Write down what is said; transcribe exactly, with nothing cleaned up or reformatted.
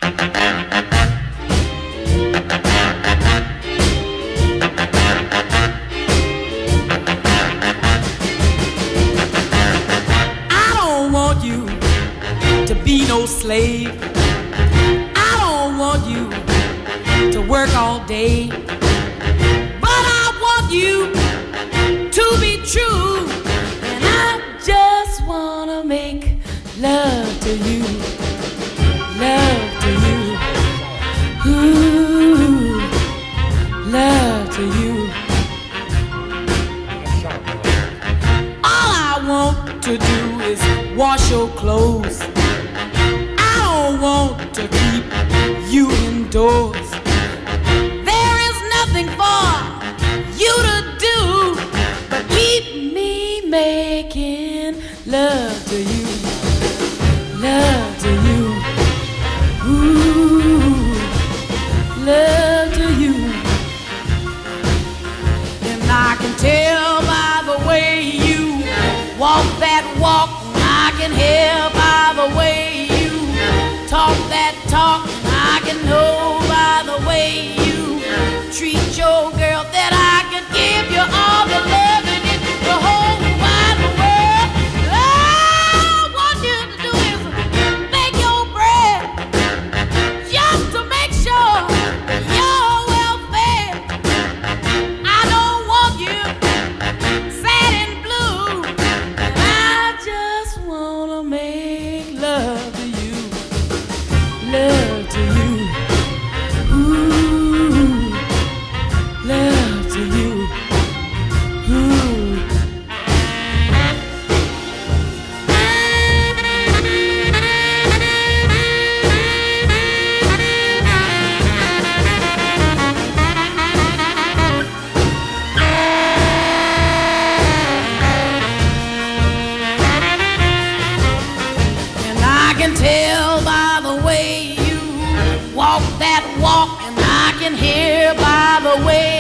No slave. I don't want you to work all day, but I want you to be true, and I just wanna make love to you, love to you, ooh, love to you. All I want to do is wash your clothes. I want to keep you indoors. There is nothing for you to do but keep me making love to you, love to you, ooh, love to you. And I can tell by the way you walk that walk, I can hear by the way talk that talk, I can know by the way you treat your girl that I could give you all the love in it, the whole wide world. All I want you to do is make your bread, just to make sure you're well fed. I don't want you sad and blue, and I just wanna make love to you. Love to you, ooh, love to you, ooh. And I can tell by the way walk that walk, and I can hear by the way